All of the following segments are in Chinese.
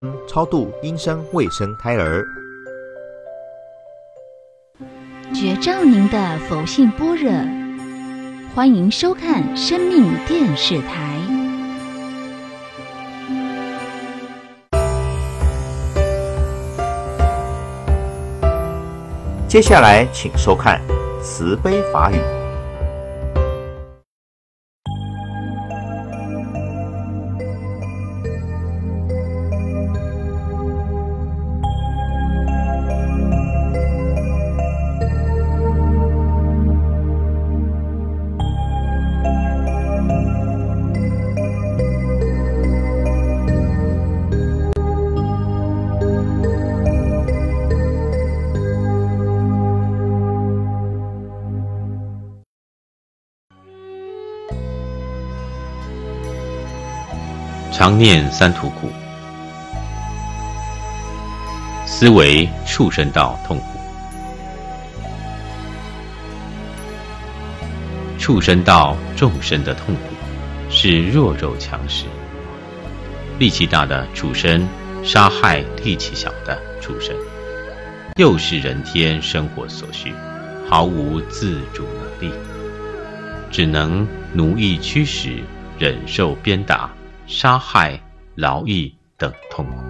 超度阴生未生胎儿。 觉照您的佛性般若，欢迎收看生命电视台。 接下来请收看慈悲法语。 常念三途苦，思维畜生道痛苦。畜生道众生的痛苦是弱肉强食，力气大的畜生杀害力气小的畜生，又是人天生活所需，毫无自主能力，只能奴役驱使，忍受鞭打、杀害、劳役等痛苦。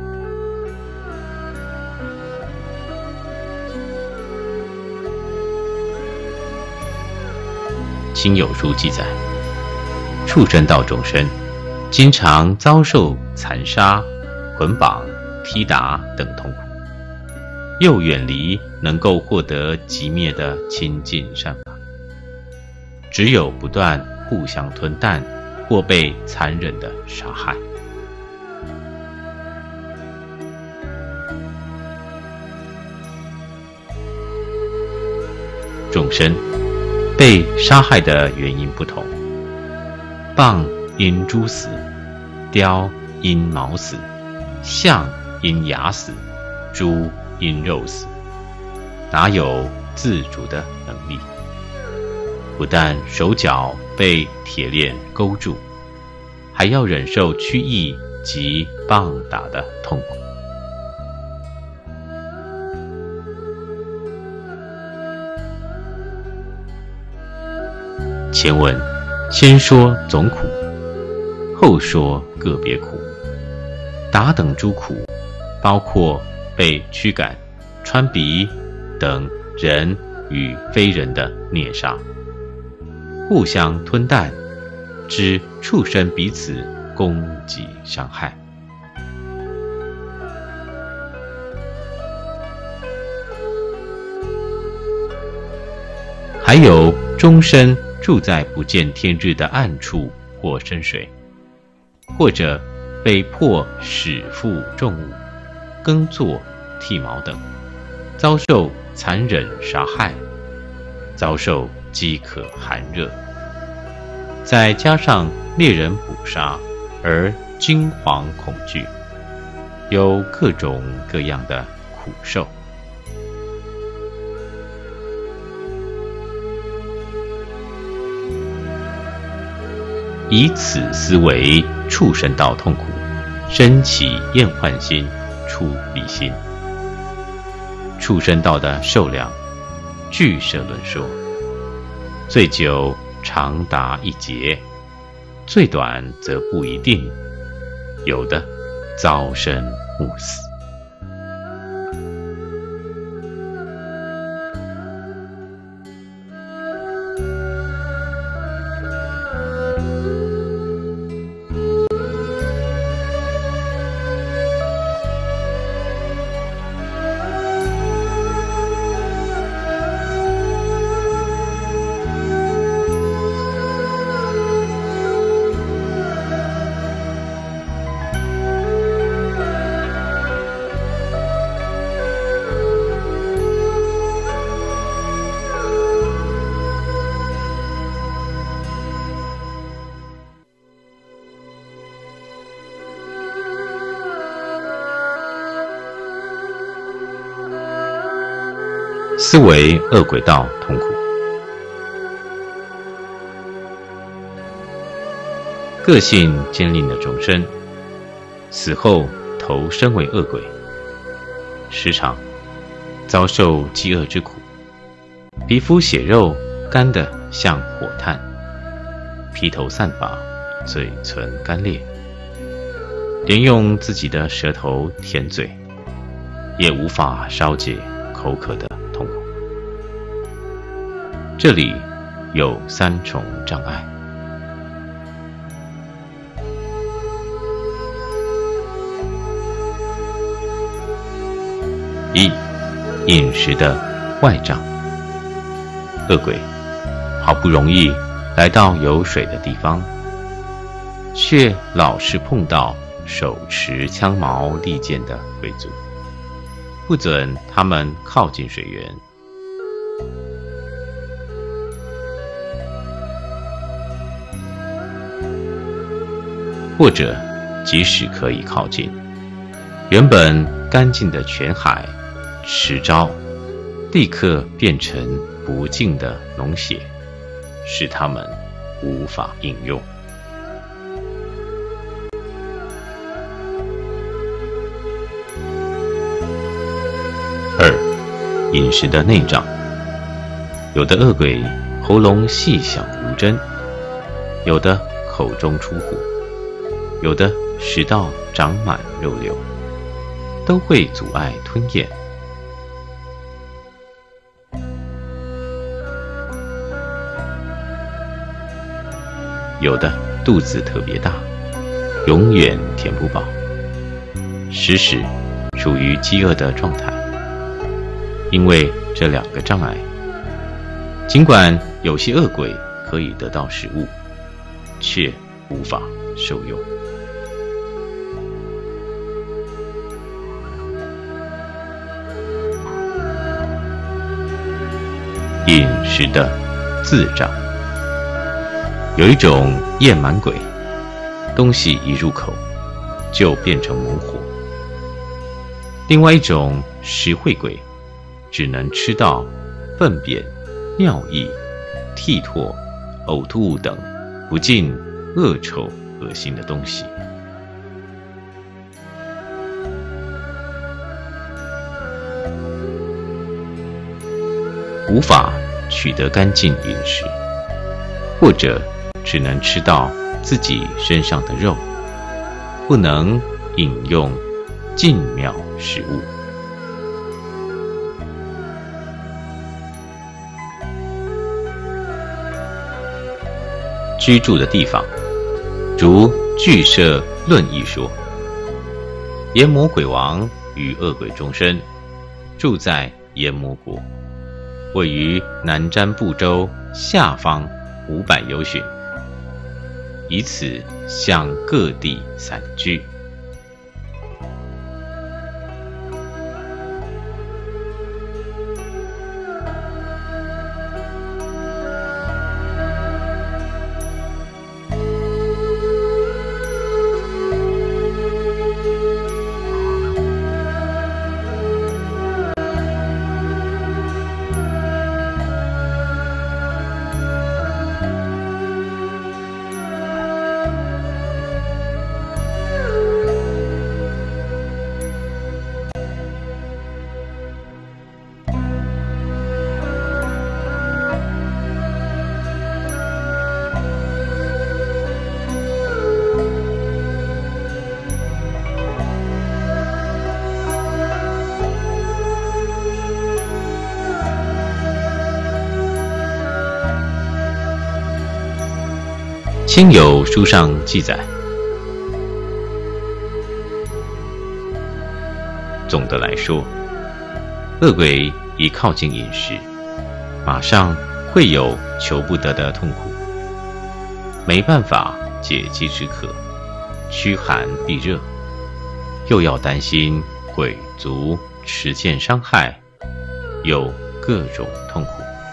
亲友书记载，畜生道众生经常遭受残杀、捆绑、踢打等痛苦，又远离能够获得极灭的清净善法，只有不断互相吞啖或被残忍的杀害。众生被杀害的原因不同，蚌因蛀死，雕因毛死，象因牙死，猪因肉死，哪有自主的能力？不但手脚被铁链勾住，还要忍受驱役及棒打的痛苦。前文先说总苦，后说个别苦。打等诸苦，包括被驱赶、穿鼻等人与非人的虐杀，互相吞啖，指畜生彼此攻击伤害。还有终身住在不见天日的暗处或深水，或者被迫使负重物、耕作、剃毛等，遭受残忍杀害，遭受饥渴寒热，再加上猎人捕杀而惊惶恐惧，有各种各样的苦受。以此思维畜生道痛苦，生起厌患心，出离心。畜生道的受量，俱舍论说，最久长达1劫，最短则不一定，有的早生暮死。思维恶鬼道痛苦。个性坚定的众生，死后投身为恶鬼，时常遭受饥饿之苦，皮肤血肉干得像火炭，披头散发，嘴唇干裂，连用自己的舌头舔嘴，也无法稍解口渴的痛苦。这里有3重障碍：一、饮食的外障。恶鬼好不容易来到有水的地方，却老是碰到手持枪矛利剑的贵族，不准他们靠近水源。或者即使可以靠近，原本干净的泉海迟早立刻变成不净的脓血，使他们无法饮用。2、饮食的内障。有的恶鬼喉咙细小如针，有的口中出火，有的食道长满肉瘤，都会阻碍吞咽。有的肚子特别大，永远填不饱，时时处于饥饿的状态。因为这2个障碍，尽管有些恶鬼可以得到食物，却无法受用。饮食的自障。有一种厌满鬼，东西一入口就变成猛火；另外一种食秽鬼，只能吃到粪便、尿液、涕唾、呕吐物等不尽恶臭恶心的东西。无法取得干净饮食，或者只能吃到自己身上的肉，不能饮用净妙食物。居住的地方，如俱舍论义说，阎魔鬼王与恶鬼众生住在阎魔国，位于南瞻部洲下方500由旬，以此向各地散居。亲友书上记载，总的来说，恶鬼一靠近饮食，马上会有求不得的痛苦，没办法解饥止渴，驱寒避热，又要担心鬼族持剑伤害，有各种痛苦。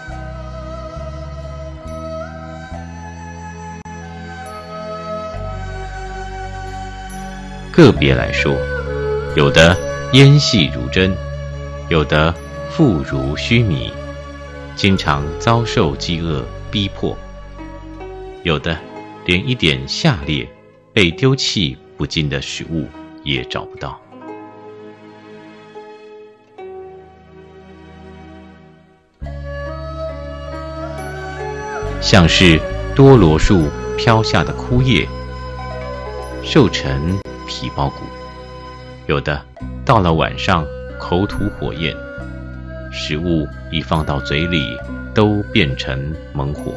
个别来说，有的烟细如针，有的腹如须弥，经常遭受饥饿逼迫，有的连一点下列被丢弃不尽的食物也找不到。像是多罗树飘下的枯叶，瘦成皮包骨，有的到了晚上口吐火焰，食物一放到嘴里都变成猛火。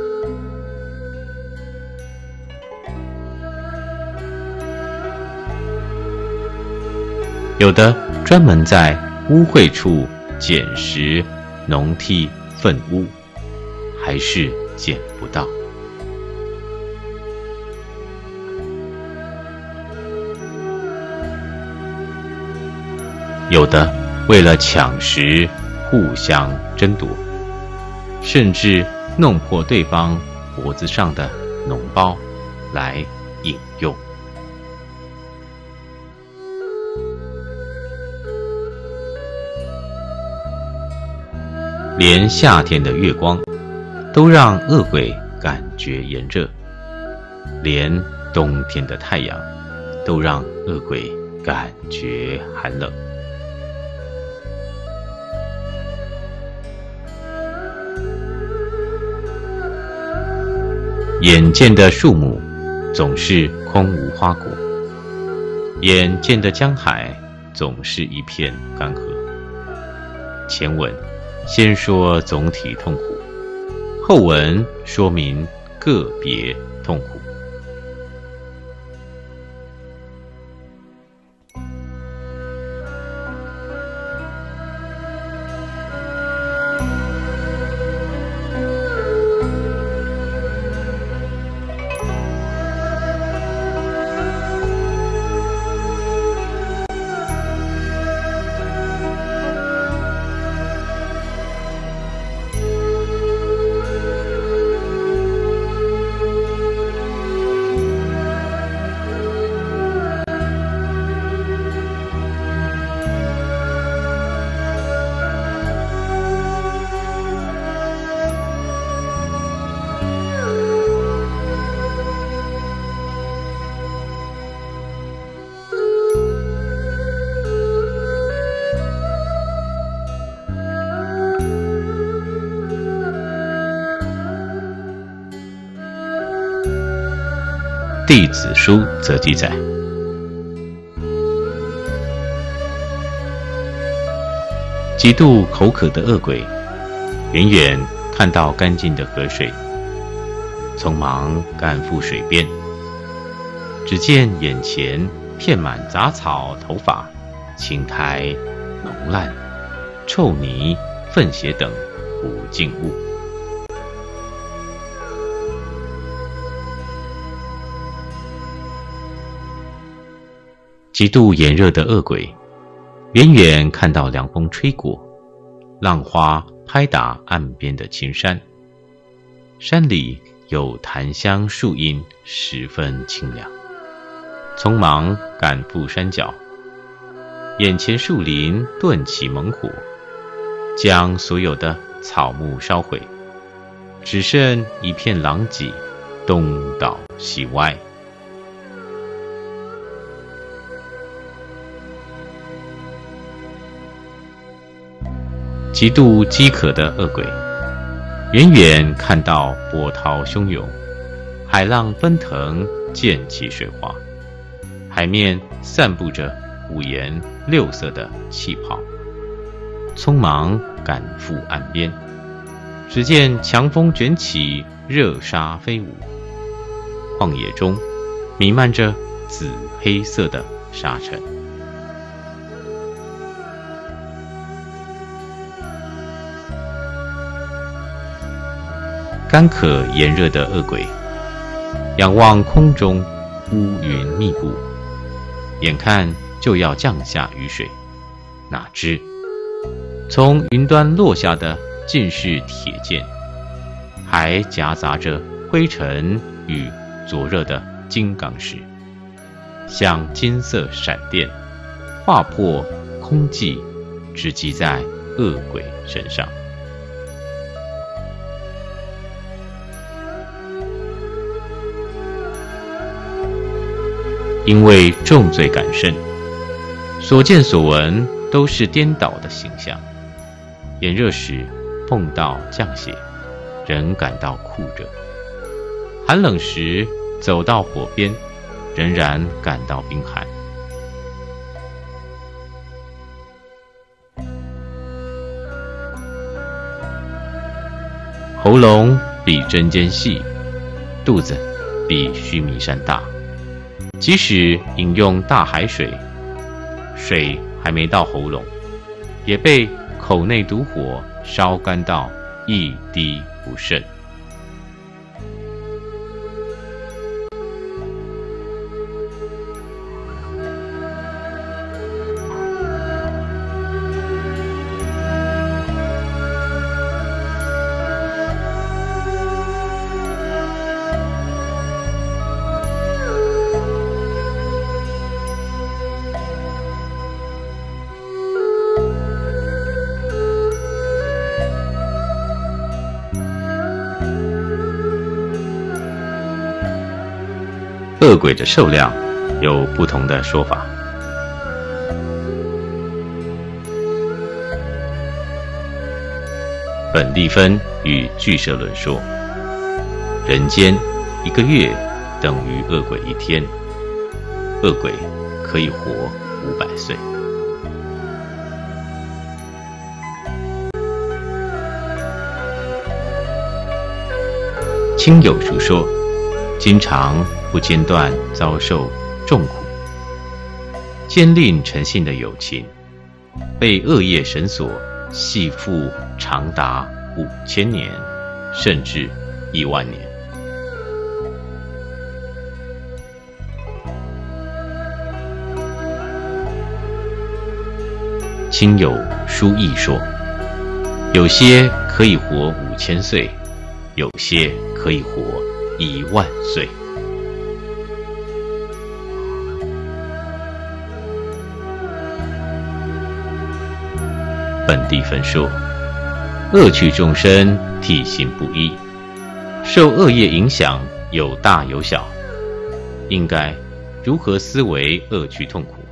有的专门在污秽处捡拾农地粪污，还是捡不到。有的为了抢食互相争夺，甚至弄破对方脖子上的脓包来饮用。连夏天的月光都让恶鬼感觉炎热，连冬天的太阳都让恶鬼感觉寒冷。眼见的树木总是空无花果，眼见的江海总是一片干涸。前文先说总体痛苦，后文说明个别痛苦。弟子书则记载，极度口渴的恶鬼，远远看到干净的河水，匆忙赶赴水边，只见眼前片满杂草、头发、青苔、脓烂、臭泥、粪血等不净物。极度炎热的恶鬼，远远看到凉风吹过，浪花拍打岸边的青山，山里有檀香树荫，十分清凉，匆忙赶赴山脚，眼前树林顿起猛火，将所有的草木烧毁，只剩一片狼藉，东倒西歪。极度饥渴的恶鬼，远远看到波涛汹涌，海浪奔腾，溅起水花，海面散布着五颜六色的气泡，匆忙赶赴岸边，只见强风卷起，热沙飞舞，旷野中弥漫着紫黑色的沙尘。干渴炎热的恶鬼，仰望空中乌云密布，眼看就要降下雨水，哪知从云端落下的尽是铁剑，还夹杂着灰尘与灼热的金刚石，像金色闪电，划破空气，直击在恶鬼身上。 因为重罪感甚，所见所闻都是颠倒的形象。炎热时碰到降血，仍感到酷热；寒冷时走到火边，仍然感到冰寒。喉咙比针尖细，肚子比须弥山大。即使饮用大海水，水还没到喉咙，也被口内毒火烧干到一滴不剩。恶鬼的寿量有不同的说法。本地分与俱舍论说，人间1个月等于恶鬼1天，恶鬼可以活500岁。亲友述说，经常不间断遭受重苦，坚令诚信的友情，被恶业绳索系缚长达5000年，甚至10000年。亲友书义说，有些可以活5000岁，有些可以活10000岁。本地分说，恶趣众生体性不一，受恶业影响有大有小，应该如何思维恶趣痛苦？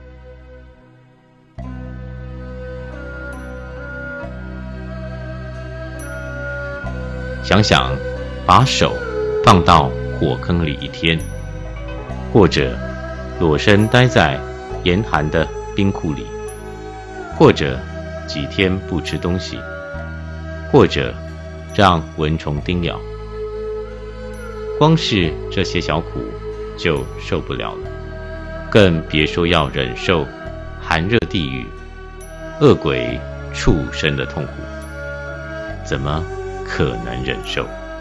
想想把手放到火坑里1天，或者裸身待在严寒的冰库里，或者几天不吃东西，或者让蚊虫叮咬，光是这些小苦就受不了了，更别说要忍受寒热地狱、恶鬼、畜生的痛苦，怎么可能忍受？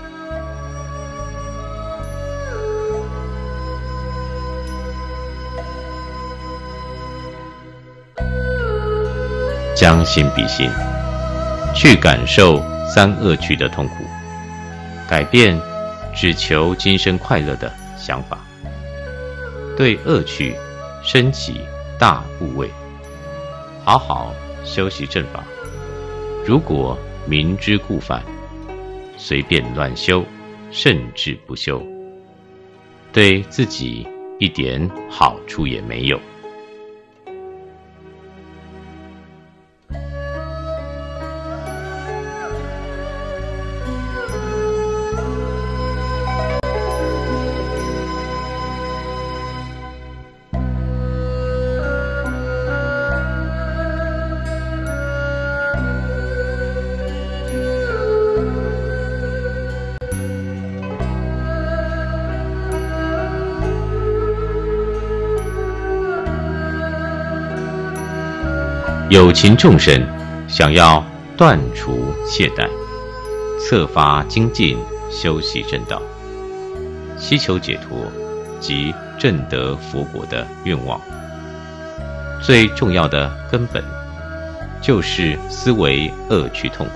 将心比心，去感受3恶趣的痛苦，改变只求今生快乐的想法，对恶趣升起大怖畏，好好修习正法。如果明知故犯，随便乱修，甚至不修，对自己一点好处也没有。有情众生想要断除懈怠，策发精进修习正道，希求解脱及证得佛果的愿望，最重要的根本就是思维恶趣痛苦。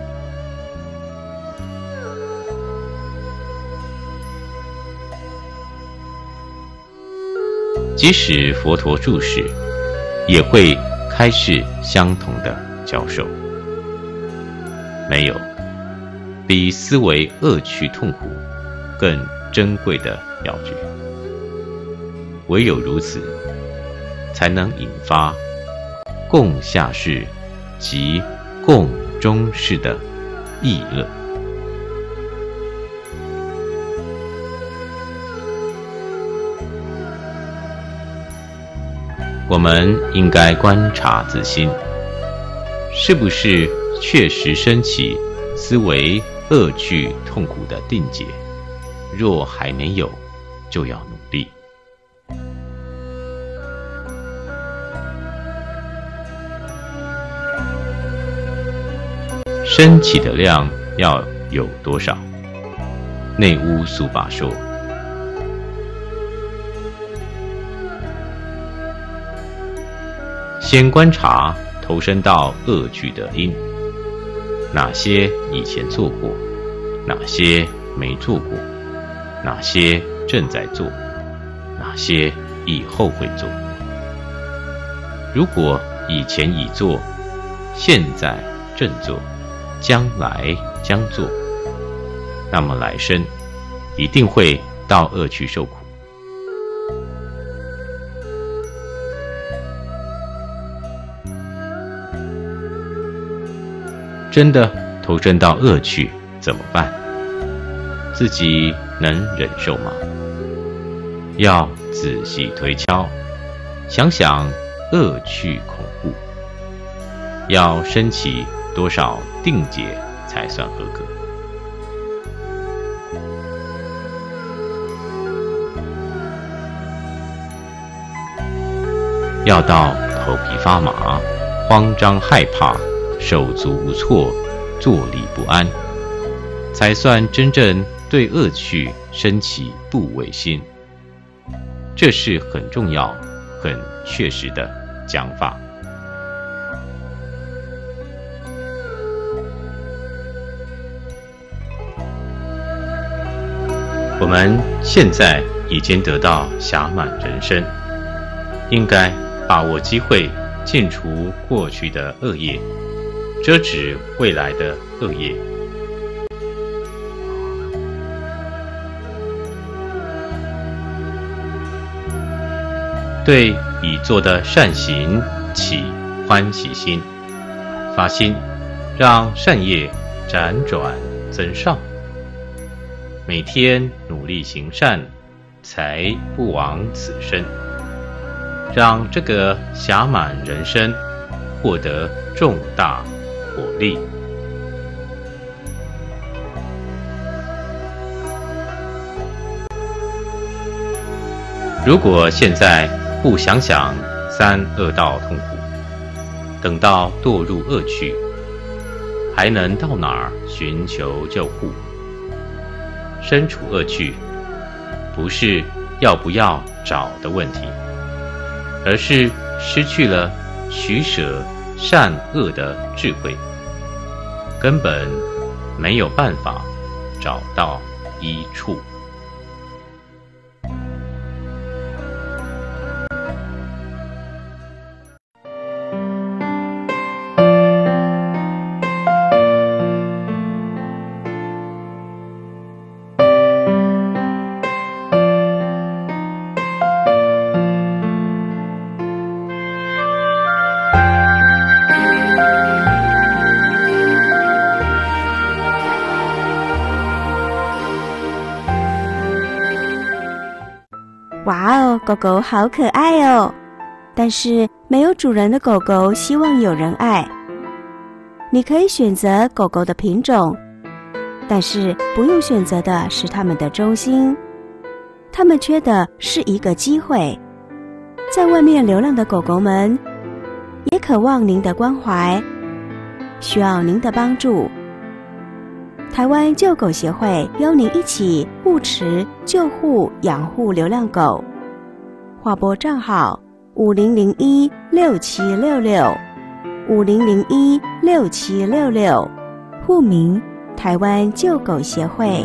即使佛陀住世，也会开示相同的教授，没有比思维恶趣痛苦更珍贵的要诀。 唯有如此，才能引发共下士及共中士的议论。我们应该观察自心，是不是确实升起思维恶趣痛苦的定解？若还没有，就要努力。升起的量要有多少？内屋苏法说，先观察投身到恶趣的因，哪些以前做过，哪些没做过，哪些正在做，哪些以后会做。如果以前已做，现在正做，将来将做，那么来生一定会到恶趣受苦。真的投身到恶趣怎么办？自己能忍受吗？要仔细推敲，想想恶趣恐怖，要升起多少定解才算合格？要到头皮发麻、慌张害怕、手足无措、坐立不安，才算真正对恶趣升起怖畏心。这是很重要、很确实的讲法。我们现在已经得到暇满人生，应该把握机会净除过去的恶业，遮止未来的恶业。对已做的善行起欢喜心，发心让善业辗转增上，每天努力行善，才不枉此生，让这个暇满人生获得重大果利。如果现在不想想三恶道痛苦，等到堕入恶趣，还能到哪儿寻求救护？身处恶趣，不是要不要找的问题，而是失去了取舍善恶的智慧，根本没有办法找到一处。 哇哦，狗狗好可爱哦！但是没有主人的狗狗希望有人爱。你可以选择狗狗的品种，但是不用选择的是它们的忠心。它们缺的是一个机会。在外面流浪的狗狗们也渴望您的关怀，需要您的帮助。台湾救狗协会邀您一起护持、救护、养护流浪狗。划拨账号5001-6766，5001-6766，户名台湾救狗协会。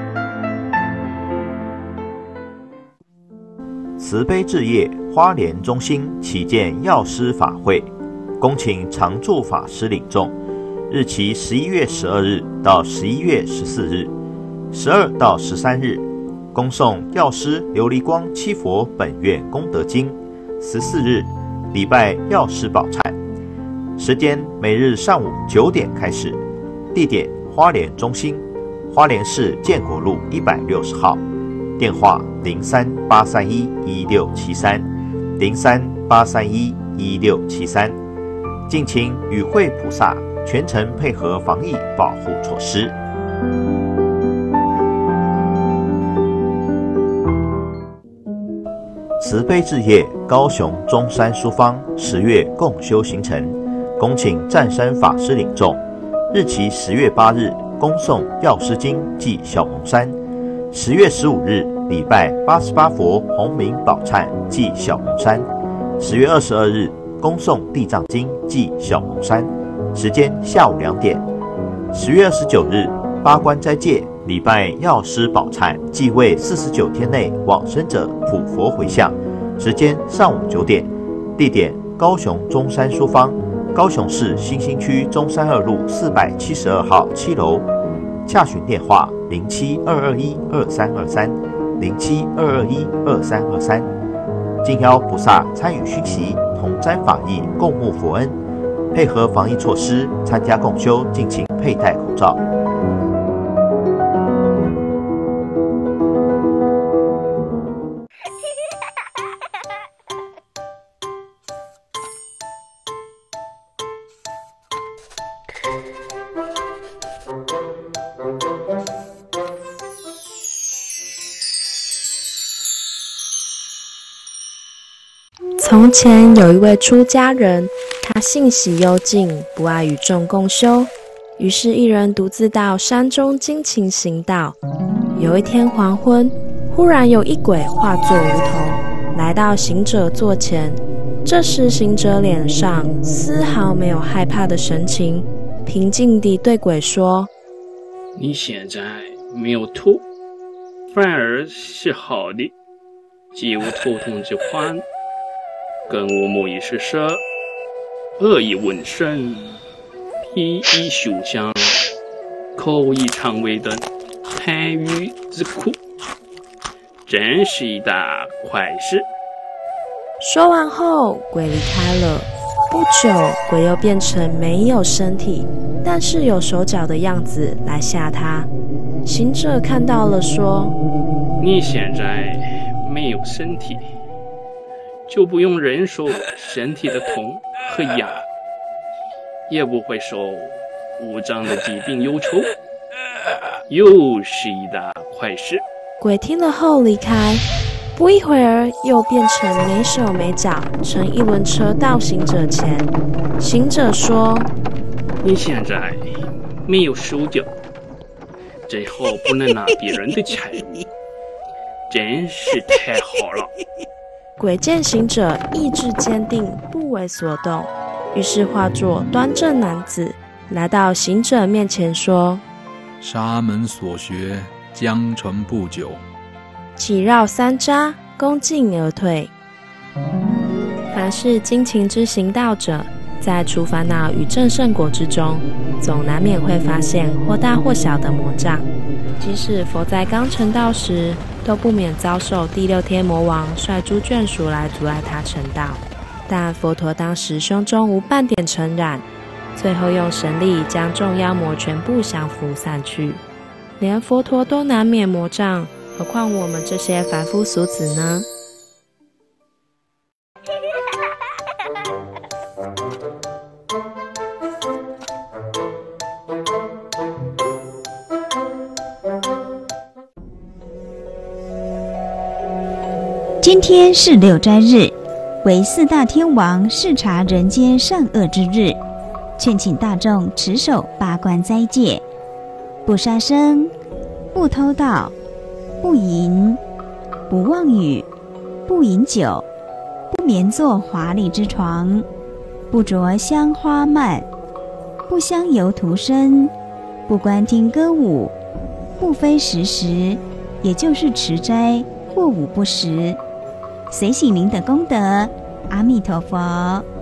慈悲置业花莲中心旗舰药师法会，恭请常住法师领众，日期11月12日到11月14日，12到13日， 恭送药师琉璃光七佛本愿功德经。14日，礼拜药师宝忏。时间每日上午9点开始，地点花莲中心，花莲市建国路160号，电话03-831-1673，03-831-1673。敬请与会菩萨全程配合防疫保护措施。慈悲置业高雄中山书坊10月共修行程，恭请湛山法师领众。日期10月8日恭送药师经暨小蒙山，10月15日礼拜88佛洪名宝忏暨小蒙山，10月22日恭送地藏经暨小蒙山，时间下午2点。10月29日八关斋戒礼拜药师宝忏，即为49天内往生者普佛回向，时间上午9点，地点高雄中山书坊，高雄市新兴区中山2路472号7楼。洽询电话07-221-2323，07-221-2323。敬邀菩萨参与熏习，同沾法益，共沐佛恩。配合防疫措施，参加共修，敬请佩戴口罩。 从前有一位出家人，他性喜幽静，不爱与众共修，于是一人独自到山中精勤行道。有一天黄昏，忽然有一鬼化作梧桐，来到行者座前。这时行者脸上丝毫没有害怕的神情，平静地对鬼说： 你现在没有吐，反而是好的，既无头痛之患，更无目以是色，恶以闻声，鼻以嗅香，口以肠胃等贪欲之苦，真是一大快事。 说完后，鬼离开了。不久，鬼又变成没有身体，但是有手脚的样子来吓他。行者看到了，说： 你现在没有身体，就不用忍受身体的痛和痒，也不会受无障的疾病忧愁，又是一大快事。 鬼听了后离开，不一会儿又变成没手没脚，乘一轮车到行者前。行者说： 你现在没有手脚，最后不能拿别人的财物，真是太好了。 鬼见行者意志坚定，不为所动，于是化作端正男子，来到行者面前说： 沙门所学将成不久。 起绕3匝，恭敬而退。凡是精勤之行道者，在除烦恼与证圣果之中，总难免会发现或大或小的魔障。即使佛在刚成道时，都不免遭受第6天魔王率诸眷属来阻碍他成道。但佛陀当时胸中无半点尘染，最后用神力将众妖魔全部降服散去。连佛陀都难免魔障，何况我们这些凡夫俗子呢？ 今天是6斋日，为4大天王视察人间善恶之日，劝请大众持守8关斋戒：不杀生，不偷盗，不淫，不妄语，不饮酒，不眠坐华丽之床，不着香花蔓，不香油涂身，不观听歌舞，不非时食，也就是持斋或午不食。随喜您的功德，阿弥陀佛。